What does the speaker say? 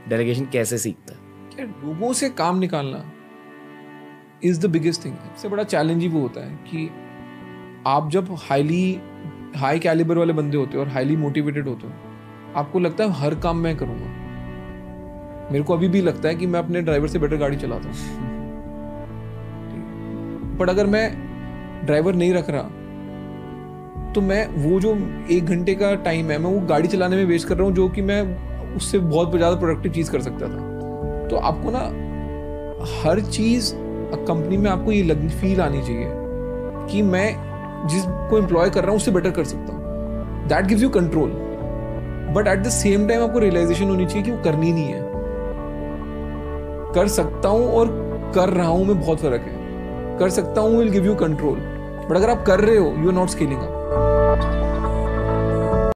Delegation कैसे सीखता है? क्या लोगों से काम निकालना इज द बिगेस्ट थिंग। सबसे बड़ा चैलेंज ही वो होता है कि आप जब हाई कैलिबर वाले बंदे होते हो और हाईली मोटिवेटेड होते हो, आपको लगता है हर काम मैं करूँगा। मेरे को अभी भी लगता है कि मैं अपने ड्राइवर से बेटर गाड़ी चलाता हूँ, बट अगर मैं ड्राइवर नहीं रख रहा तो मैं वो जो 1 घंटे का टाइम है मैं वो गाड़ी चलाने में वेस्ट कर रहा हूँ, जो कि मैं उससे बहुत ज़्यादा प्रोडक्टिव चीज़ कर सकता था। तो आपको ना हर चीज़ कंपनी में आपको ये फील आनी चाहिए कि मैं जिसको एम्प्लॉय कर रहा हूँ उससे बेटर कर सकता हूँ। That gives you control, but at the same time आपको रियलाइजेशन होनी चाहिए कि वो करनी नहीं है। कर सकता हूँ और कर रहा हूँ में बहुत फर्क है। कर सकता हूँ will give you control, but अगर आप कर रहे हो you are not scaling up.